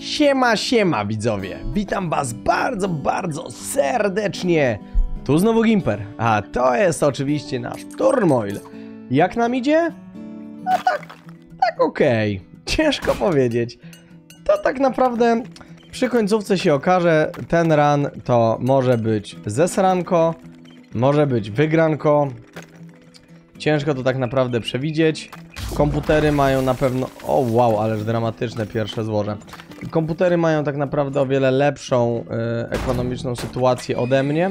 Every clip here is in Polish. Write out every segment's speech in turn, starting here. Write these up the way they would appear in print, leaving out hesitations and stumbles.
Siema, siema widzowie, witam was bardzo serdecznie. Tu znowu Gimper, a to jest oczywiście nasz Turmoil. Jak nam idzie? No tak okej. Ciężko powiedzieć. To tak naprawdę przy końcówce się okaże, ten run to może być zesranko, może być wygranko. Ciężko to tak naprawdę przewidzieć. Komputery mają na pewno... O wow, ależ dramatyczne pierwsze złoże. Komputery mają tak naprawdę o wiele lepszą ekonomiczną sytuację ode mnie.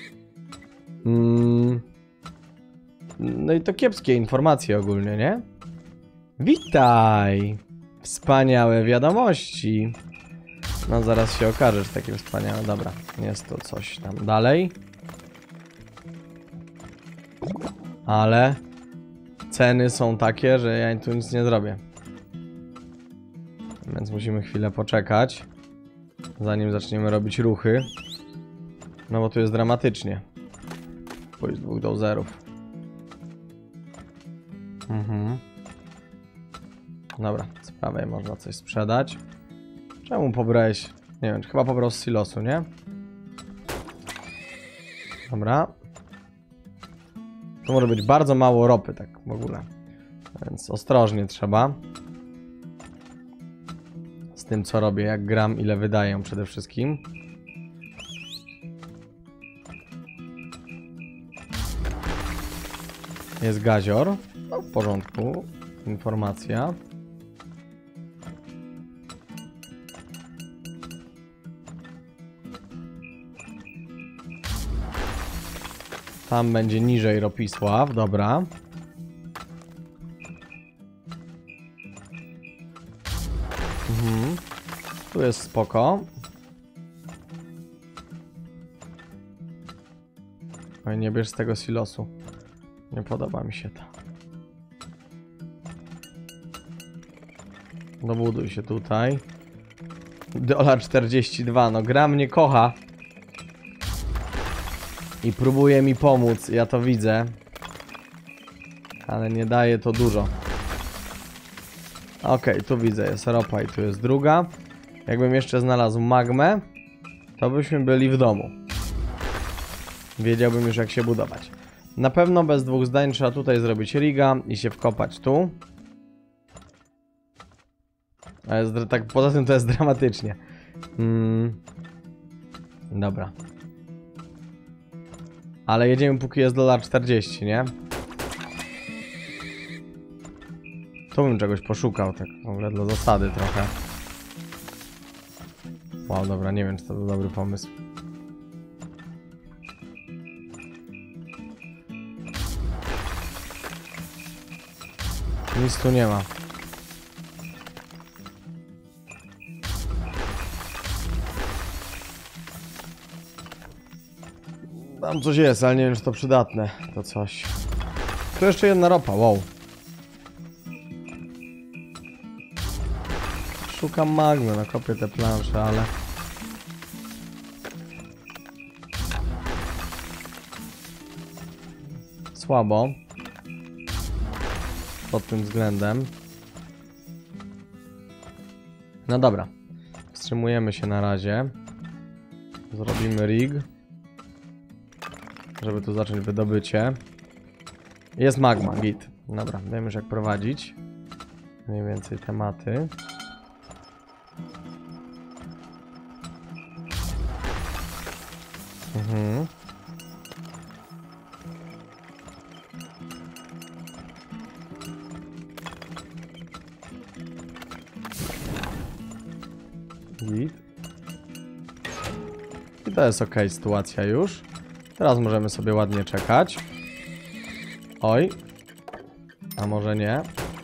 No i to kiepskie informacje ogólnie, nie? Witaj! Wspaniałe wiadomości. No zaraz się okaże, że takie wspaniałe. Dobra, jest to coś tam dalej. Ale ceny są takie, że ja tu nic nie zrobię. Więc musimy chwilę poczekać, zanim zaczniemy robić ruchy. No bo tu jest dramatycznie. Pójść 2 do 0. Dobra, z prawej można coś sprzedać. Czemu pobrałeś? Nie wiem, chyba pobrał z silosu, nie? Dobra. Tu może być bardzo mało ropy, tak w ogóle. Więc ostrożnie trzeba. Z tym co robię, jak gram, ile wydaję przede wszystkim. Jest gazior. No, w porządku. Informacja. Tam będzie niżej Ropisław, dobra. Tu jest spoko. Oj, nie bierz z tego silosu. Nie podoba mi się to. Dobuduj się tutaj. $42, no gra mnie kocha. I próbuje mi pomóc, ja to widzę. Ale nie daje to dużo. Okej, tu widzę, jest ropa i tu jest druga. Jakbym jeszcze znalazł magmę, to byśmy byli w domu. Wiedziałbym już jak się budować. Na pewno bez dwóch zdań trzeba tutaj zrobić riga i się wkopać tu. A jest, tak, poza tym to jest dramatycznie. Dobra. Ale jedziemy póki jest $40, nie? Tu bym czegoś poszukał, tak w ogóle dla zasady trochę. Wow, dobra, nie wiem czy to był dobry pomysł. Nic tu nie ma. Tam coś jest, ale nie wiem czy to przydatne. To coś. Tu jeszcze jedna ropa, wow. Szukam magmy, nakopię te plansze, ale... Słabo. Pod tym względem. No dobra. Wstrzymujemy się na razie. Zrobimy rig. Żeby tu zacząć wydobycie. Jest magma, git. Dobra, wiem już jak prowadzić. Mniej więcej tematy. Git. I to jest ok sytuacja już. Teraz możemy sobie ładnie czekać. Oj. A może nie?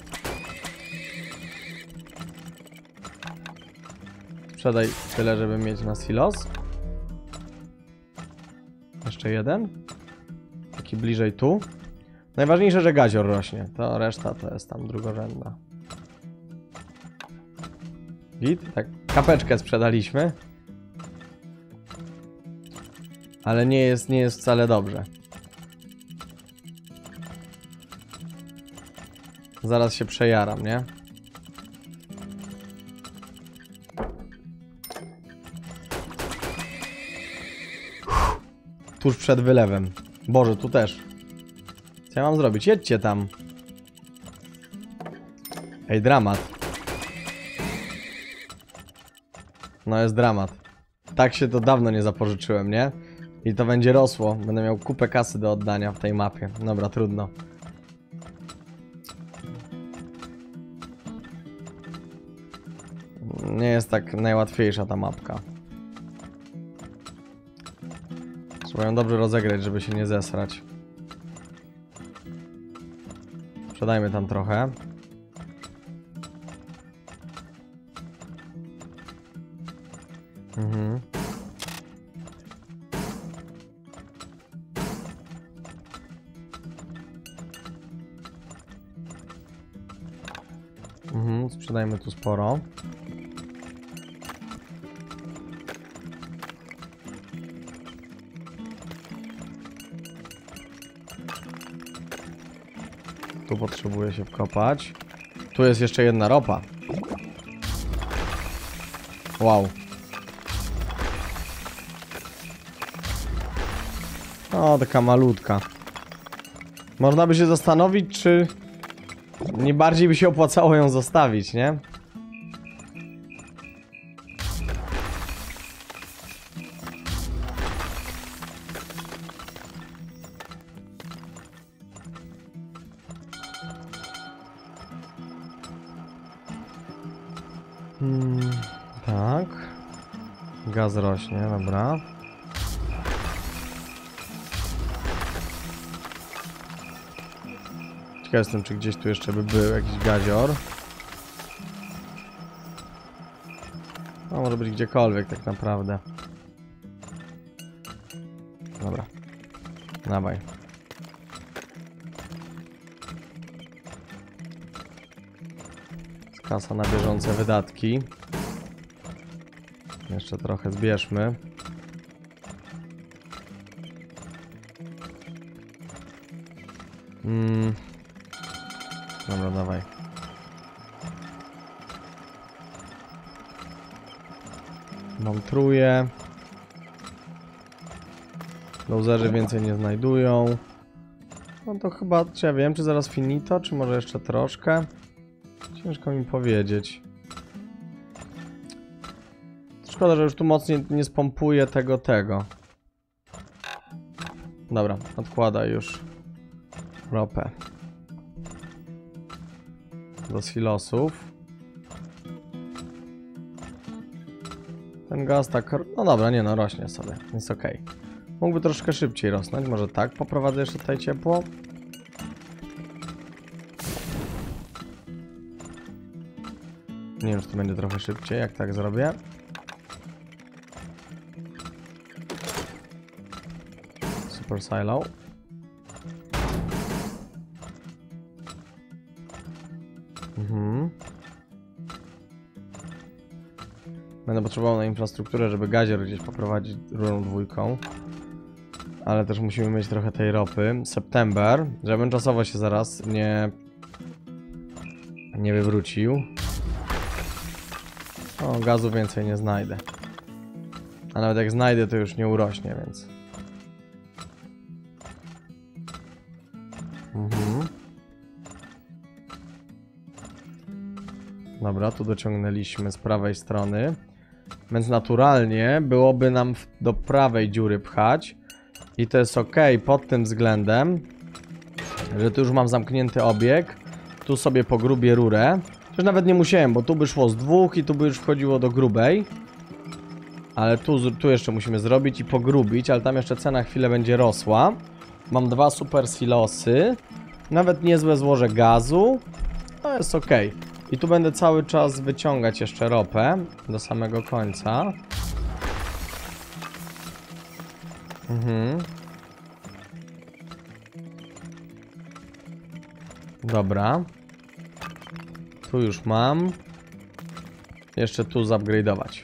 Sprzedaj tyle, żeby mieć na silos. Jeszcze jeden. Taki bliżej tu. Najważniejsze, że gazior rośnie. To reszta to jest tam drugorzędna. Git. Tak, kapeczkę sprzedaliśmy. Ale nie jest wcale dobrze. Zaraz się przejaram, nie? tuż przed wylewem. Boże, tu też. Co ja mam zrobić? Jedźcie tam. Ej, dramat. No jest dramat. Tak się to dawno nie zapożyczyłem, nie? I to będzie rosło. Będę miał kupę kasy do oddania w tej mapie. Dobra, trudno. Nie jest tak najłatwiejsza ta mapka. Trzeba ją dobrze rozegrać, żeby się nie zesrać. Sprzedajmy tam trochę. Sprzedajmy tu sporo. Tu potrzebuję się wkopać. Tu jest jeszcze jedna ropa. Wow. O, taka malutka. Można by się zastanowić, czy nie bardziej by się opłacało ją zostawić, nie? Tak. Gaz rośnie, dobra. Ciekaw jestem, czy gdzieś tu jeszcze by był jakiś gazior. No, może być gdziekolwiek tak naprawdę. Dobra. Dawaj. Kasa na bieżące wydatki. Jeszcze trochę zbierzmy. Dobra, dawaj. Mam truje. Lozerzy więcej nie znajdują. No to chyba, czy ja wiem, czy zaraz finito, czy może jeszcze troszkę? Ciężko mi powiedzieć. Szkoda, że już tu mocniej nie spompuję tego. Dobra, odkładaj już ropę do silosów. Ten gaz tak... No dobra, nie no, rośnie sobie, jest ok. Mógłby troszkę szybciej rosnąć, może tak poprowadzę jeszcze tutaj ciepło. Nie wiem, czy to będzie trochę szybciej, jak tak zrobię. Super silo. Będę potrzebował na infrastrukturę, żeby gazier gdzieś poprowadzić rurą dwójką. Ale też musimy mieć trochę tej ropy. September, żebym czasowo się zaraz nie wywrócił. O, gazu więcej nie znajdę. A nawet jak znajdę, to już nie urośnie, więc... Dobra, tu dociągnęliśmy z prawej strony. Więc naturalnie byłoby nam do prawej dziury pchać. I to jest ok pod tym względem, że tu już mam zamknięty obieg. Tu sobie pogrubię rurę. Przecież nawet nie musiałem, bo tu by szło z dwóch i tu by już wchodziło do grubej. Ale tu jeszcze musimy zrobić i pogrubić, ale tam jeszcze cena chwilę będzie rosła. Mam dwa super silosy. Nawet niezłe złoże gazu. To jest ok. I tu będę cały czas wyciągać jeszcze ropę do samego końca. Dobra. Tu już mam. Jeszcze tu zupgrade'ować.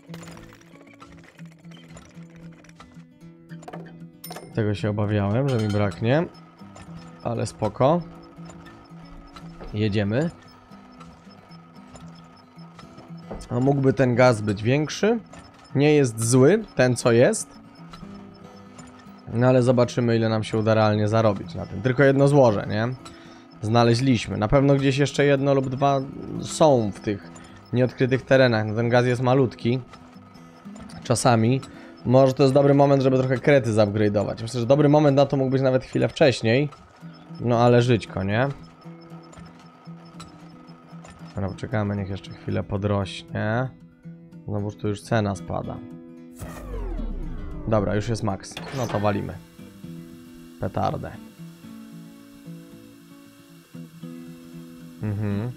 Tego się obawiałem, że mi braknie. Ale spoko. Jedziemy. A mógłby ten gaz być większy. Nie jest zły, ten co jest. No ale zobaczymy, ile nam się uda realnie zarobić na tym. Tylko jedno złoże, nie? Znaleźliśmy. Na pewno gdzieś jeszcze jedno lub dwa są w tych nieodkrytych terenach. No ten gaz jest malutki. Czasami. Może to jest dobry moment, żeby trochę krety zupgrade'ować. Myślę, że dobry moment na to mógł być nawet chwilę wcześniej. No ale żyćko, nie? Dobra, poczekamy, niech jeszcze chwilę podrośnie. Znowuż tu już cena spada. Dobra, już jest max. No to walimy. Petardę. Mhm.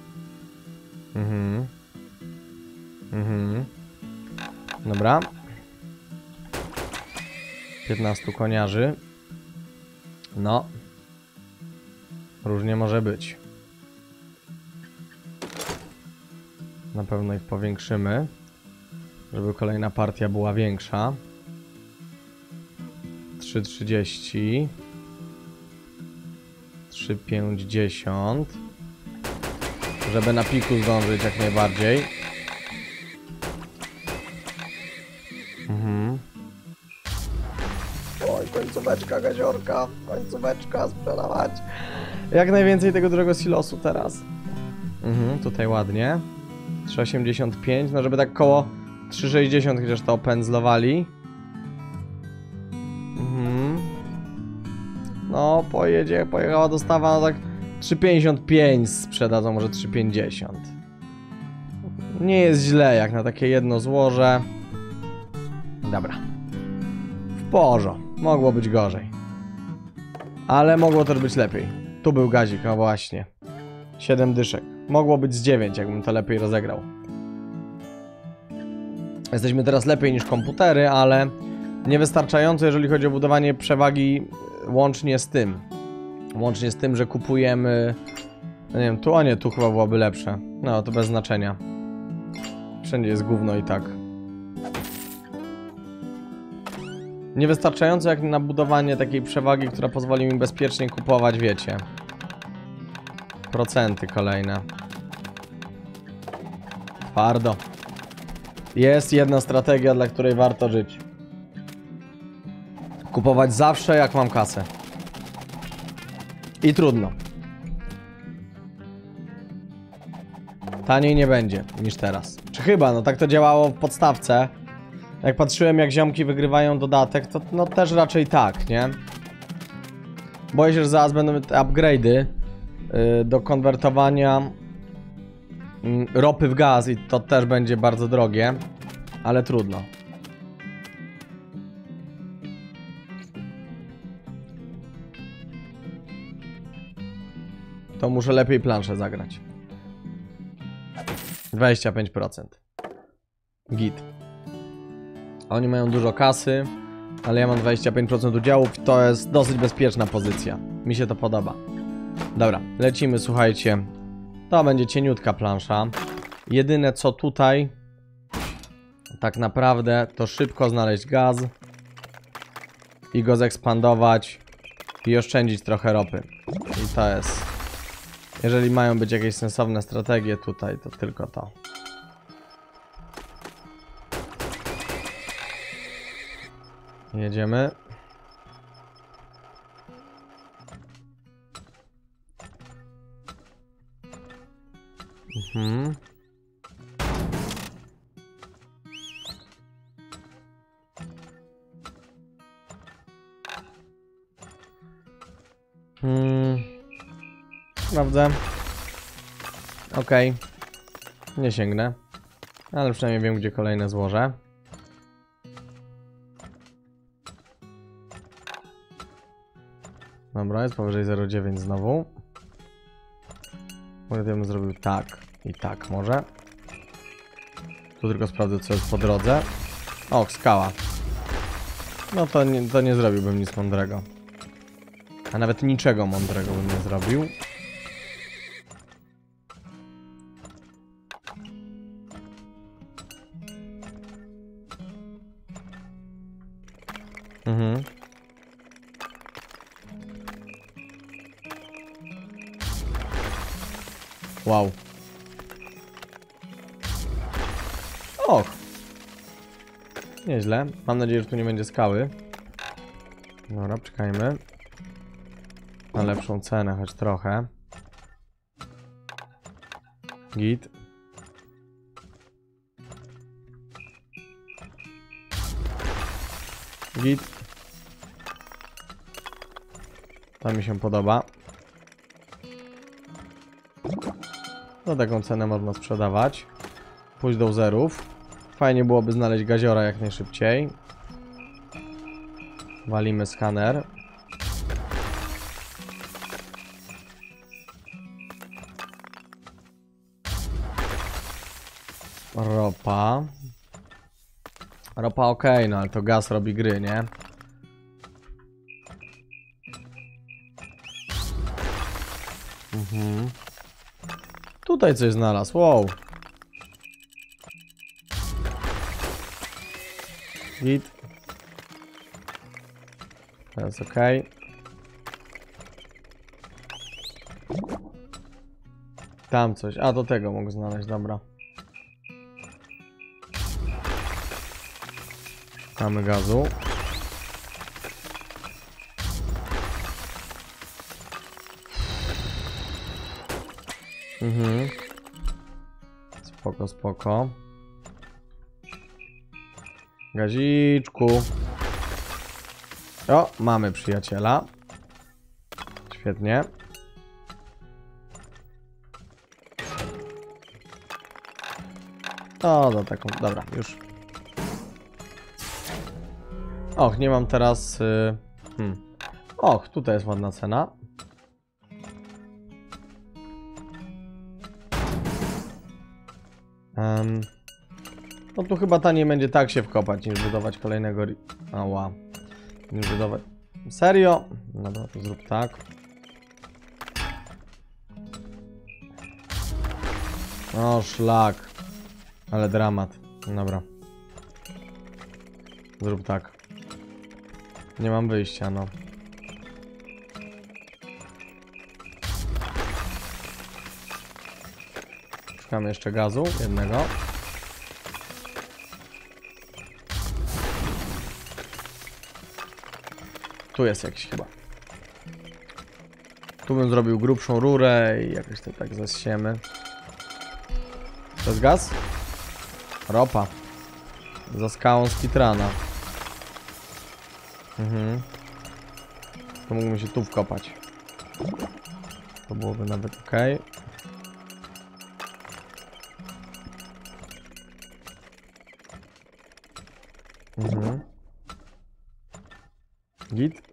Mhm. Mhm. Dobra. 15 koniarzy. No. Różnie może być. Na pewno ich powiększymy, żeby kolejna partia była większa. 3,30. 3,50. Żeby na piku zdążyć jak najbardziej. Mhm. Oj, końcóweczka gaziorka. Końcóweczka sprzedawać. Jak najwięcej tego dużego silosu teraz. Mhm, tutaj ładnie. 3,85, no żeby tak koło 3,60 chociaż to opędzlowali. Mhm. No, pojechała dostawa, no tak 3,55 sprzedadzą, może 3,50. Nie jest źle jak na takie jedno złoże. Dobra. W porządku. Mogło być gorzej. Ale mogło też być lepiej. Tu był gazik, no właśnie. 7 dyszek. Mogło być z 9, jakbym to lepiej rozegrał. Jesteśmy teraz lepiej niż komputery, ale niewystarczająco, jeżeli chodzi o budowanie przewagi łącznie z tym. Łącznie z tym, że kupujemy... No nie wiem, tu, a nie, tu chyba byłoby lepsze. No, to bez znaczenia. Wszędzie jest gówno i tak. Niewystarczająco jak na budowanie takiej przewagi, która pozwoli mi bezpiecznie kupować, wiecie. Procenty kolejne. Twardo. Jest jedna strategia, dla której warto żyć. Kupować zawsze, jak mam kasę. I trudno. Taniej nie będzie niż teraz. Czy chyba, no tak to działało w podstawce. Jak patrzyłem, jak ziomki wygrywają dodatek, to no też raczej tak, nie? Boję się, że zaraz będą te upgrade'y do konwertowania ropy w gaz i to też będzie bardzo drogie, ale trudno. To muszę lepiej planszę zagrać. 25%. Git. Oni mają dużo kasy, ale ja mam 25% udziałów. To jest dosyć bezpieczna pozycja. Mi się to podoba. Dobra, lecimy, słuchajcie. To będzie cieniutka plansza. Jedyne co tutaj tak naprawdę to szybko znaleźć gaz i go zekspandować i oszczędzić trochę ropy. I to jest... Jeżeli mają być jakieś sensowne strategie tutaj, to tylko to. Jedziemy. Mhm. Sprawdzę. Okej. Nie sięgnę. Ale przynajmniej wiem, gdzie kolejne złożę. Dobra, jest powyżej 0,9 znowu. Może bym zrobił tak i tak może. Tu tylko sprawdzę, co jest po drodze. O, skała. No to nie zrobiłbym nic mądrego. A nawet niczego mądrego bym nie zrobił. Mhm. Wow. Och. Nieźle. Mam nadzieję, że tu nie będzie skały. Dobra, czekajmy. Na lepszą cenę, choć trochę. Git. Git. To mi się podoba. Za taką cenę można sprzedawać. Pójść do zerów. Fajnie byłoby znaleźć gaziora jak najszybciej. Walimy skaner. Ropa. Ropa ok, no ale to gaz robi gry, nie? Tutaj coś znalazł, wow. Git. To jest ok. Tam coś, a do tego mogę znaleźć, dobra. Mamy gazu. Spoko, spoko. Gaziczku. O, mamy przyjaciela. Świetnie. O, za taką, dobra, już. Och, nie mam teraz... Och, tutaj jest ładna cena. No tu chyba taniej będzie tak się wkopać, niż budować kolejnego... Ała. Niż budować... Serio? Dobra, to zrób tak. O, szlak. Ale dramat. Dobra. Zrób tak. Nie mam wyjścia, no. Szukamy jeszcze gazu, jednego. Tu jest jakiś chyba. Tu bym zrobił grubszą rurę i jakoś to tak zasiemy. To jest gaz? Ropa. Za skałą z Kitrana. To mógłbym się tu wkopać. To byłoby nawet ok. Git.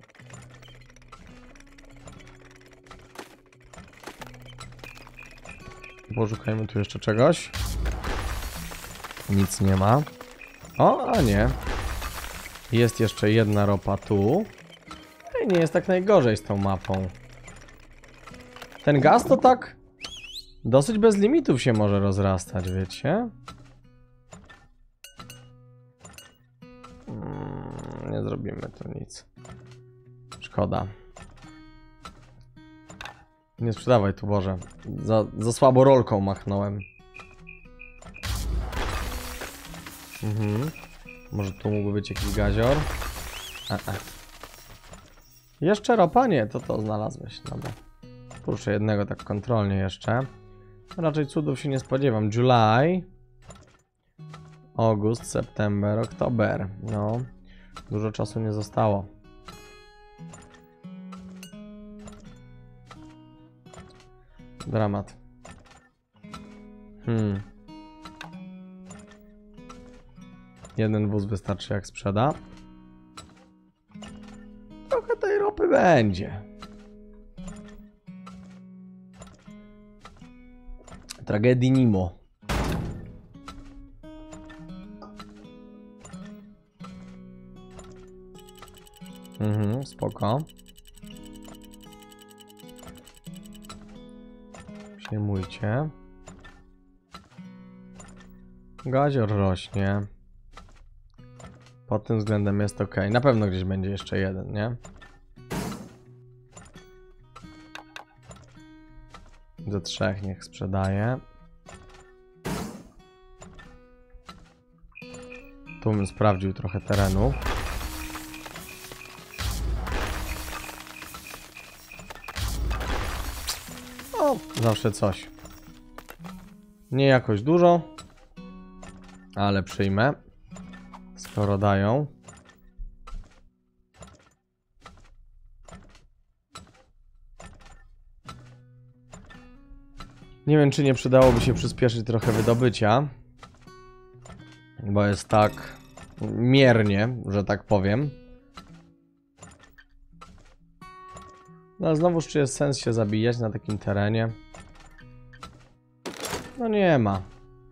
Poszukajmy tu jeszcze czegoś. Nic nie ma. O, a nie. Jest jeszcze jedna ropa tu. I nie jest tak najgorzej z tą mapą. Ten gaz to tak dosyć bez limitów się może rozrastać, wiecie? Nie zrobimy tu nic. Szkoda. Nie sprzedawaj tu, Boże. Za słabo rolką machnąłem. Może tu mógłby być jakiś gazior? Jeszcze ropa? Nie, to znalazłeś. Dobra. Proszę jednego tak kontrolnie jeszcze. Raczej cudów się nie spodziewam. July. August, September, Oktober. No. Dużo czasu nie zostało. Dramat. Jeden wóz wystarczy jak sprzeda. Trochę tej ropy będzie. Tragedii Nemo. Spoko. Przyjmujcie. Gazior rośnie. Pod tym względem jest ok. Na pewno gdzieś będzie jeszcze jeden, nie? Ze 3 niech sprzedaje. Tu bym sprawdził trochę terenu. Zawsze coś. Nie jakoś dużo, ale przyjmę, skoro dają. Nie wiem, czy nie przydałoby się przyspieszyć trochę wydobycia, bo jest tak miernie, że tak powiem. No ale znowuż, czy jest sens się zabijać na takim terenie? No nie ma.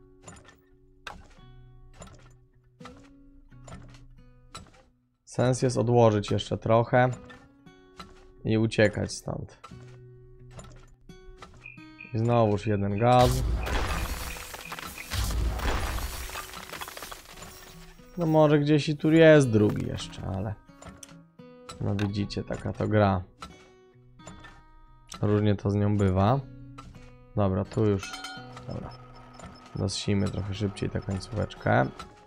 Sens jest odłożyć jeszcze trochę i uciekać stąd. I znowuż jeden gaz. No może gdzieś i tu jest drugi jeszcze, ale... No widzicie, taka to gra. Różnie to z nią bywa. Dobra, tu już... Dobra. Dosimy trochę szybciej tę końcóweczkę.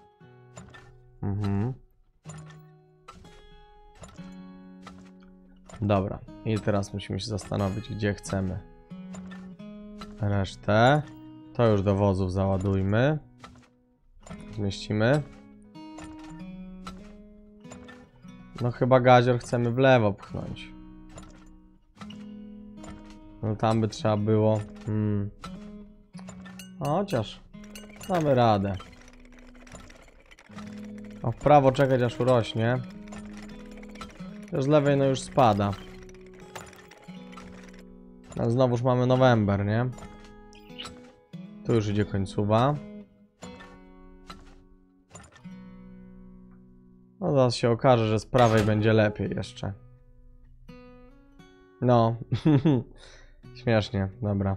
Dobra. I teraz musimy się zastanowić, gdzie chcemy resztę. To już do wozów załadujmy. Zmieścimy. No chyba gazior chcemy w lewo pchnąć. No tam by trzeba było... Chociaż damy radę. A w prawo czekać aż urośnie. Z lewej no już spada. Ale znowuż mamy November, nie? Tu już idzie końcówa. No zaraz się okaże, że z prawej będzie lepiej jeszcze. No. Śmiesznie, dobra.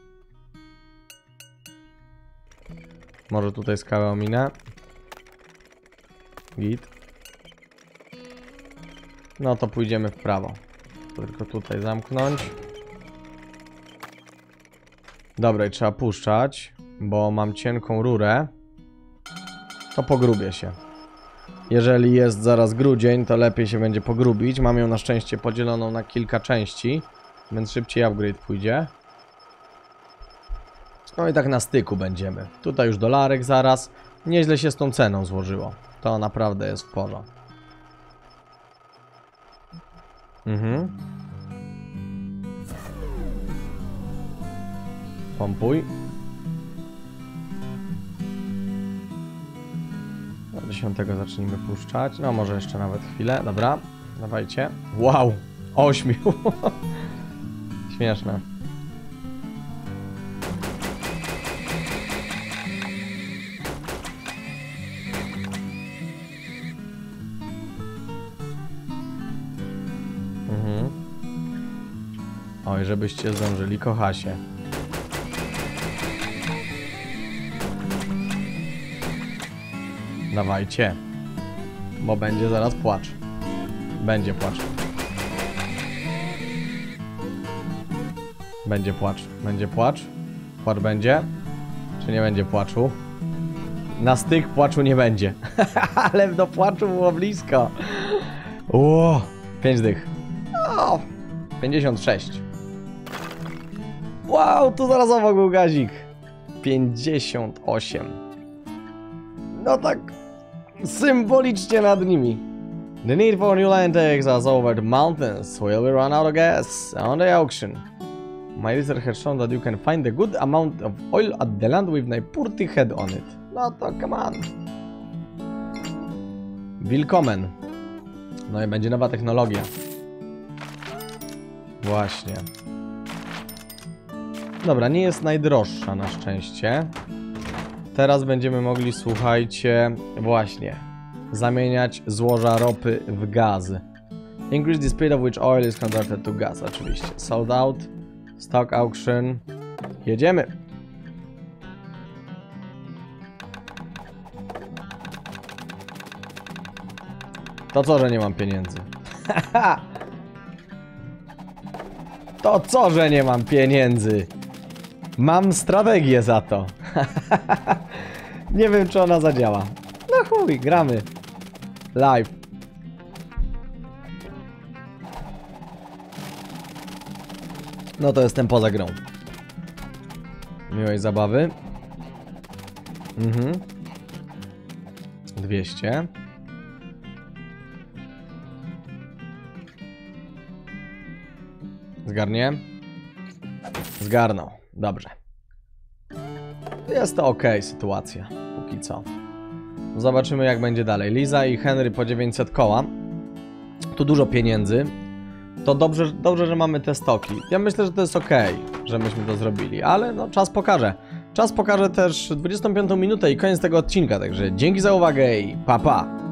Może tutaj skałę ominę. Git. No to pójdziemy w prawo. Tylko tutaj zamknąć. Dobra, i trzeba puszczać, bo mam cienką rurę. To pogrubię się. Jeżeli jest zaraz grudzień, to lepiej się będzie pogrubić. Mam ją na szczęście podzieloną na kilka części, więc szybciej upgrade pójdzie. No i tak na styku będziemy. Tutaj już dolarek zaraz. Nieźle się z tą ceną złożyło. To naprawdę jest w porządku. Pompuj. Do 10 zacznijmy puszczać. No może jeszcze nawet chwilę. Dobra, dawajcie. Wow, 8. Śmieszne. Oj, żebyście zdążyli, kochasie. Dawajcie. Bo będzie zaraz płacz. Będzie płacz. Będzie płacz. Będzie płacz. Płacz będzie. Czy nie będzie płaczu? Na styk płaczu nie będzie. Ale do płaczu było blisko. O, 5 dych. O, 56. Wow, tu zaraz obok był gazik. 58. No tak symbolicznie nad nimi. The need for new line takes us over the mountains. Will we run out of gas on the auction? My research has shown that you can find a good amount of oil at the land with Naipurti head on it. No to come on. Willkommen. No i będzie nowa technologia. Właśnie. Dobra, nie jest najdroższa na szczęście. Teraz będziemy mogli, słuchajcie, właśnie, zamieniać złoża ropy w gaz. Increase the speed of which oil is converted to gas, oczywiście. Sold out, stock auction. Jedziemy. To co, że nie mam pieniędzy? To co, że nie mam pieniędzy? Mam strategię za to. Nie wiem, czy ona zadziała. No chuj, gramy. Live. No to jestem poza grą. Miłej zabawy. 200. Zgarnie? Zgarnął. Dobrze. Jest to ok sytuacja. Póki co. Zobaczymy jak będzie dalej. Liza i Henry po 900 koła. Tu dużo pieniędzy. To dobrze, że mamy te stoki. Ja myślę, że to jest ok, że myśmy to zrobili. Ale no czas pokaże. Czas pokaże też 25 minutę i koniec tego odcinka. Także dzięki za uwagę i pa pa!